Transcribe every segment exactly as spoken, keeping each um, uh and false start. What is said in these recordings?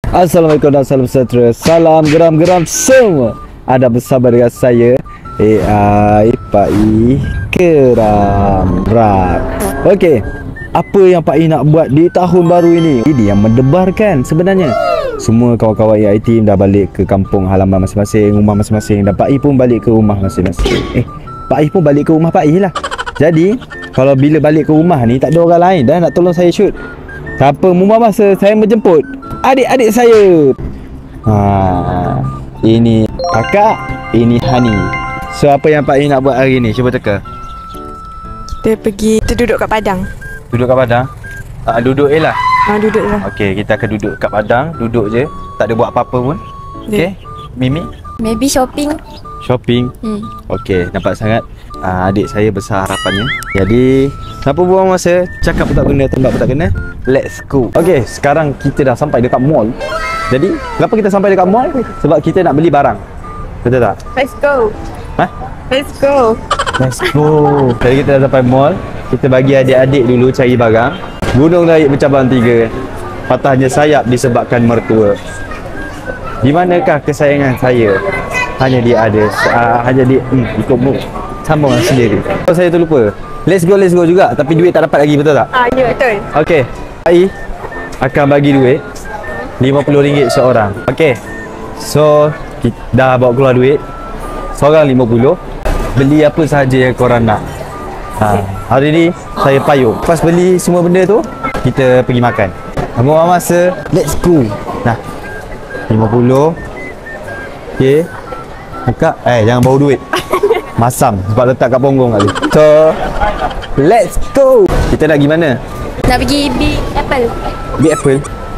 Assalamualaikum dan salam sejahtera. Salam geram-geram semua. Ada bersama dengan saya A I Pak I Keram Rat. Okey, apa yang Pak I nak buat di tahun baru ini? Ini yang mendebarkan sebenarnya. Semua kawan-kawan A I team dah balik ke kampung halaman masing-masing, rumah masing-masing, dan Pak I pun balik ke rumah masing-masing. Eh, Pak I pun balik ke rumah Pak I lah. Jadi, kalau bila balik ke rumah ni tak ada orang lain dah nak tolong saya shoot. Siapa membuang masa saya menjemput adik-adik saya. Ha, ini kakak, ini Hani. So apa yang Pak I nak buat hari ni? Cuba teka. Kita pergi, kita duduk kat padang. Duduk kat padang? Ah, duduk je lah. Ha, duduk je lah. Okey, kita akan duduk kat padang, duduk je. Tak ada buat apa-apa pun. Okey. Mimi? Maybe shopping. Shopping. Hmm. Okey, nampak sangat uh, adik saya besar harapannya. Jadi, siapa buang masa, cakap pun tak kena, tembak pun tak kena. Let's go. Okey, sekarang kita dah sampai dekat mall. Jadi, kenapa kita sampai dekat mall? Sebab kita nak beli barang. Betul tak? Let's go. Hah? Let's go. Let's go. Jadi kita dah sampai mall. Kita bagi adik-adik dulu cari barang. Gunung naik bercabang tiga. Patahnya sayap disebabkan mertua. Di manakah kesayangan saya? Hanya dia ada, uh, hanya dia hmm, ikut mood sambung sendiri. Oh, saya terlupa. Let's go, let's go juga. Tapi duit tak dapat lagi, betul tak? Ah, ya, betul. Okey, Pak I akan bagi duit lima puluh ringgit seorang. Okey, so kita dah bawa keluar duit. Seorang lima puluh. Beli apa sahaja yang korang nak. Ha, hari ni saya payung. Lepas beli semua benda tu, kita pergi makan. Buang masa, let's go. Nah, lima puluh. Okey. Buka, eh jangan bawa duit. Masam sebab letak kat punggung kali. So, let's go. Kita nak pergi mana? Nak pergi Big Apple. Big Apple.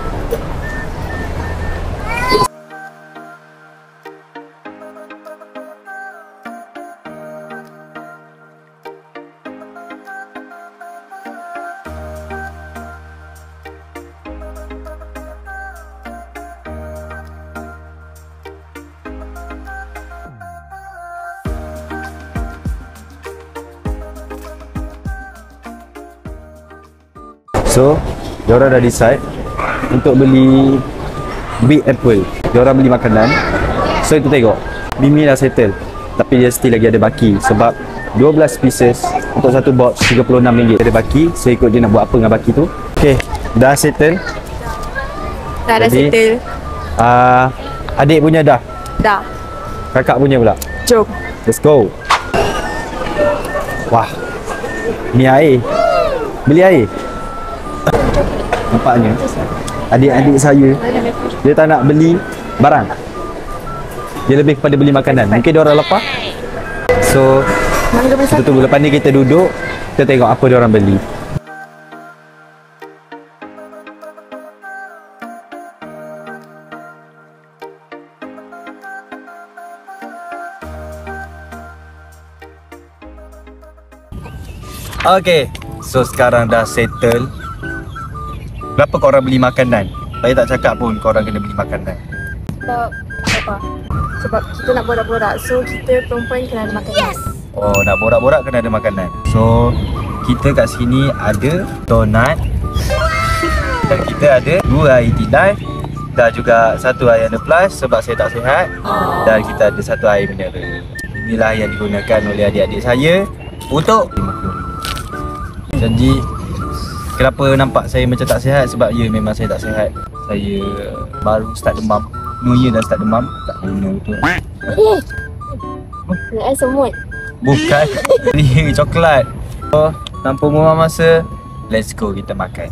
So, diorang dah decide untuk beli Big Apple. Diorang beli makanan. So, itu tengok Mimi dah settle. Tapi dia still lagi ada baki. Sebab dua belas pieces untuk satu box tiga puluh enam ringgit. Ada baki. So, ikut dia nak buat apa dengan baki tu. Okay, dah settle. Dah, dah Jadi, settle. uh, adik punya dah. Dah. Kakak punya pula. Jom. Let's go. Wah, ni air. Beli air. Nampaknya adik-adik saya dia tak nak beli barang. Dia lebih kepada beli makanan. Mungkin dia orang lapar. So kita tunggu, lepas ni kita duduk, kita tengok apa dia orang beli. Okay, so sekarang dah settle. Berapa korang beli makanan? Saya tak cakap pun korang kena beli makanan. Sebab apa? Sebab kita nak borak-borak. So, kita perempuan kena ada makanan. Yes! Oh, nak borak-borak kena ada makanan. So, kita kat sini ada donat. Dan kita ada dua air tirai. Dan juga satu air under plus sebab saya tak sihat. Dan kita ada satu air mineral. Inilah yang digunakan oleh adik-adik saya untuk lima puluh ringgit. Janji. Kenapa nampak saya macam tak sihat? Sebab ya, memang saya tak sihat. Saya baru start demam. New Year dah start demam. Tak guna betul. Nak air semut. Bukan. Ini coklat. So, tanpa buang masa, let's go kita makan.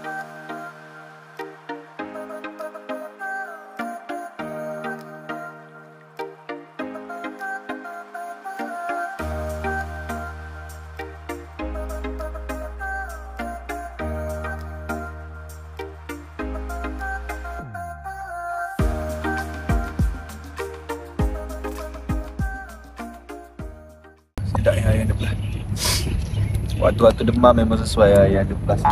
Sedap yang ada plus. Waktu-waktu demam memang sesuai yang ada plus.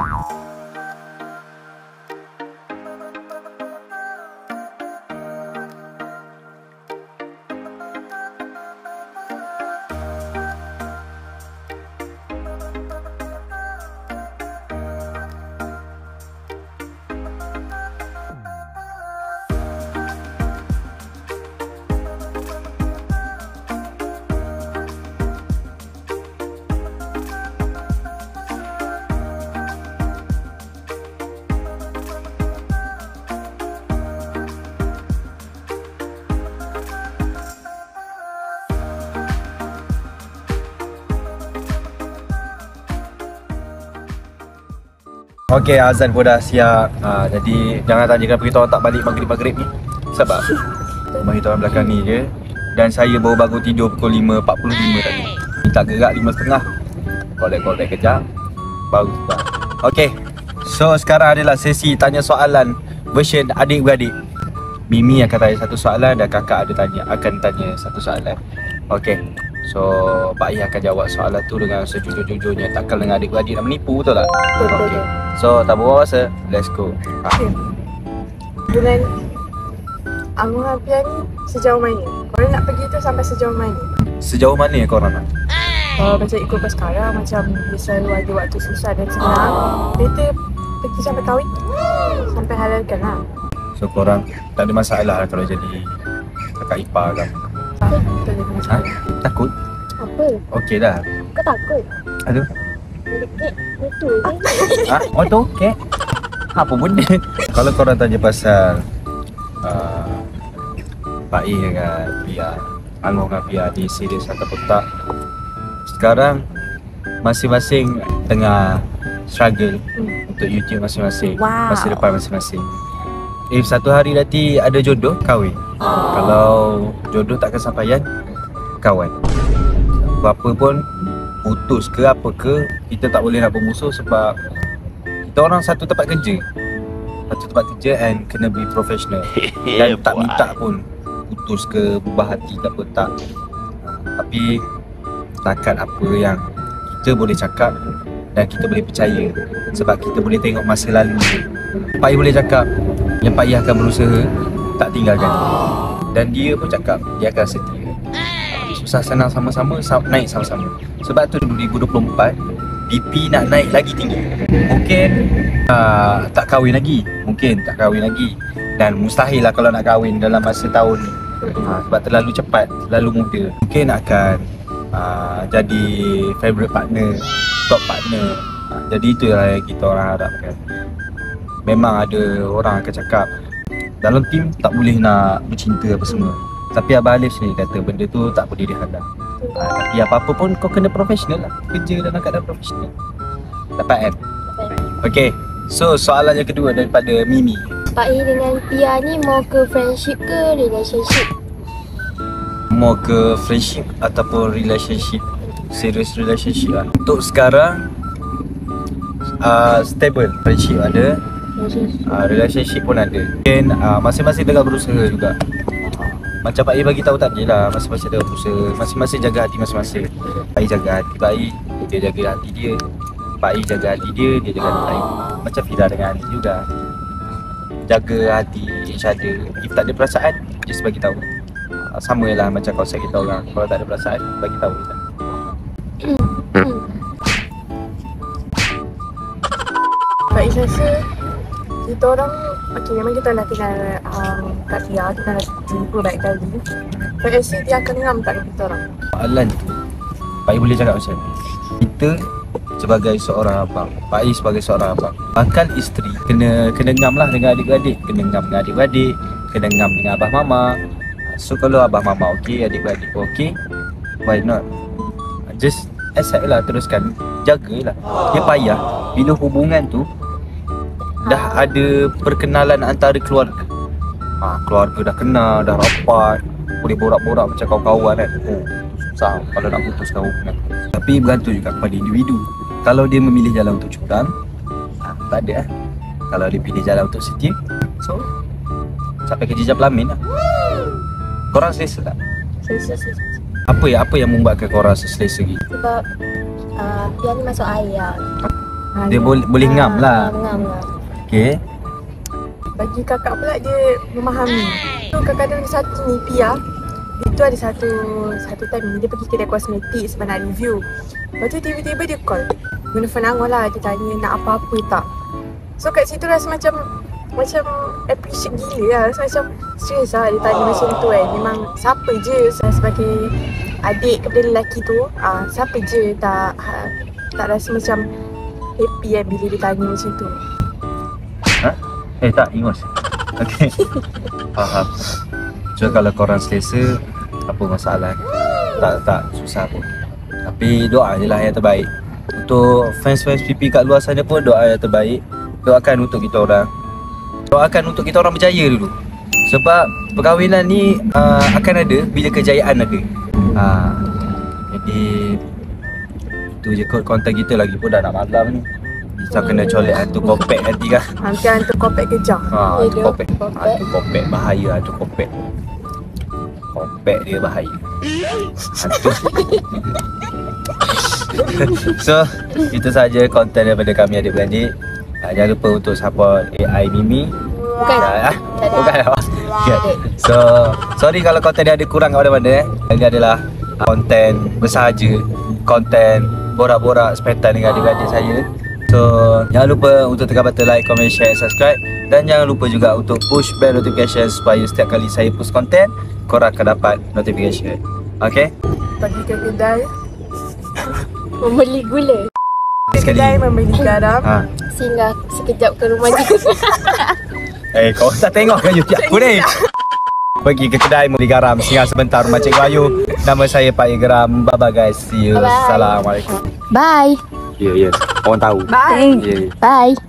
Okey, azan pun dah siap. Ha, jadi jangan tanya kenapa kita orang tak balik maghrib-maghrib ni. Sebab rumah kita orang belakang ni je. Dan saya baru bangun tidur pukul lima empat puluh lima tadi. Minta gerak lima tiga puluh. Kolek-kolek kejap baru start. Okey. So sekarang adalah sesi tanya soalan version adik-beradik. Mimi akan tanya satu soalan dan kakak ada tanya akan tanya satu soalan. Okey. So Pak Ih akan jawab soalan tu dengan sejujur-jujurnya. Takkan dengan adik-beradik nak menipu, betul tak? Betul. Okey. So tak buang masa, let's go. Ha. Okay. Dengan Amor Apia ni sejauh mana? Korang nak pergi tu sampai sejauh mana? Sejauh mana korang nak? Uh, macam ikut pas sekarang, macam dia selalu ada waktu susah dan senang. Better pergi sampai kahwin, sampai halalkan lah. So korang tak ada masalah lah kalau jadi kakak ipar kan? Betul dia macam Ha? tu. Takut? Apa? Okey dah. Kau takut? Aduh. Kek betul je. Ha? Oh tu? Okey. Apa benda? Kalau korang tanya pasal uh, Pak Ih dengan Pia, Alor dengan Pia ni serius ataupun tak, sekarang masing-masing tengah struggle Hmm. untuk YouTube masing-masing, Wow. masa depan masing-masing. If satu hari nanti ada jodoh, kahwin. Kalau jodoh tak kesampaian, kawan. Apa pun, putus ke apa ke, kita tak boleh nak bermusuh sebab kita orang satu tempat kerja. Satu tempat kerja and kena be professional. Dan tak minta pun putus ke, berubah hati ke apa, tak. Tapi setakat apa yang kita boleh cakap dan kita boleh percaya, sebab kita boleh tengok masa lalu. Pak Ih boleh cakap yang Pak Ih akan berusaha tak tinggalkan dia. Dan dia pun cakap dia akan setia. Susah senang sama-sama, naik sama-sama. Sebab tu dua ribu dua puluh empat B P nak naik lagi tinggi. Mungkin uh, tak kahwin lagi, mungkin tak kahwin lagi. Dan mustahil lah kalau nak kahwin dalam masa tahun ni. uh, Sebab terlalu cepat, terlalu muda. Mungkin akan uh, jadi favourite partner, top partner. uh, Jadi itulah yang kita orang harapkan. Memang ada orang akan cakap dalam tim tak boleh nak bercinta apa semua. Tapi Abang Alif sendiri kata benda tu tak boleh dihadap. ha, Tapi apa-apa pun kau kena profesional lah. Kerja dalam keadaan profesional. Dapat kan? Okay, so soalan yang kedua daripada Mimi. Pak Ih dengan Pia ni mau ke friendship ke relationship? Mau ke friendship ataupun relationship? Serious relationship lah. Untuk sekarang uh, stable. Friendship ada, Relationship. uh, relationship pun ada. Mungkin uh, masing-masing tengah berusaha juga. Macam Pak Ih bagi tahu tadi lah, masing-masing tengah berusaha. Masing-masing jaga hati masing-masing. Pak Ih jaga hati Pak Ih, dia jaga hati dia. Pak Ih jaga hati dia, dia jaga hati Pak Ih. Macam Fida dengan Ali juga. Jaga hati each other. If tak ada perasaan, just bagi tahu. Uh, sama lah macam konsep kita orang. Kalau tak ada perasaan, bagi tahu je. Pak Ih rasa kita orang, okay, memang kita dah kenal um, Kak Pia, kita dah jumpa baik kali. Pak Ih rasa dia akan ngam tak dengan kita orang? Soalan tu Pak Ih boleh cakap macam ni. Kita sebagai seorang abang, Pak Ih sebagai seorang abang, bakal isteri kena kena ngam lah dengan adik-beradik. Kena ngam dengan adik-beradik, kena ngam dengan abah mama. So kalau abah mama okey, adik-beradik pun okey, why not? Just accept lah, teruskan. Jagalah. Dia payah bila hubungan tu dah ada perkenalan antara keluarga. ha, Keluarga dah kenal, dah rapat, boleh borak-borak macam kawan-kawan kan. Oh, susah kalau nak putuskan hubungan. Tapi bergantung juga kepada individu. Kalau dia memilih jalan untuk curang, ha, tak ada lah. Kalau dia pilih jalan untuk setia, so sampai ke jejak pelamin lah. Korang selesa tak? Selesa selesa. Apa ya, apa yang membuatkan korang selesa gitu? Sebab uh, Pia ni masuk ayah. Ha, Dia boleh boleh ngam lah. Ngam ngam. Okay. Bagi kakak pula dia memahami. So kadang-kadang satu ni Pia, dia tu ada satu satu time ni dia pergi kedai kosmetik sebab nak review. Lepas tu tiba-tiba dia call. Guna phone Angah lah, dia tanya nak apa-apa tak. So kat situ rasa macam macam appreciate gila lah. Rasa macam serius lah dia tanya macam tu kan. Memang siapa je saya sebagai adik kepada lelaki tu, ah siapa je tak ha, tak rasa macam happy kan bila dia tanya macam tu. Ha? Eh tak, ingus. Okay. Faham. So kalau korang selesa, apa masalah? Tak, tak, susah pun. Tapi doa je lah yang terbaik. Untuk fans-fans P P kat luar sana pun doa yang terbaik. doakan untuk kita orang. Doakan untuk kita orang berjaya dulu. Sebab perkahwinan ni uh, akan ada bila kejayaan ada. uh, Jadi itu je kot konten kita, lagi pun dah nak malam ni. Kita kena colek hantu kopek nanti kan. Nanti hantu kopek kejar. Ha, hantu Ya, kopek. kopek. Hantu kopek bahaya, hantu kopek. Kopek dia bahaya. Hantu. So, itu saja konten daripada kami adik-beradik. Uh, jangan lupa untuk support A I Mimi. Bukan. Uh, bukan apa? Okay. So, sorry kalau konten dia ada kurang kat mana-mana eh. Ini adalah konten bersahaja, konten borak-borak sepetan dengan adik-adik saya. So, jangan lupa untuk tekan button like, comment, share, subscribe. Dan jangan lupa juga untuk push bell notification supaya setiap kali saya post konten, korang akan dapat notification. Okay? Pergi ke kedai. Membeli gula. Ke kedai membeli garam. Ha. Singgah sekejap ke rumah juga. Eh, kau tak tengok ke YouTube aku ni? Pergi ke kedai membeli garam, singgah sebentar rumah Cikgu Ayu. Nama saya Pak Geram. Bye-bye guys. See you. Bye-bye. Assalamualaikum. Bye. Ya, yeah, ya. Yeah. Orang tahu. Bye. Ya. Yeah. Bye.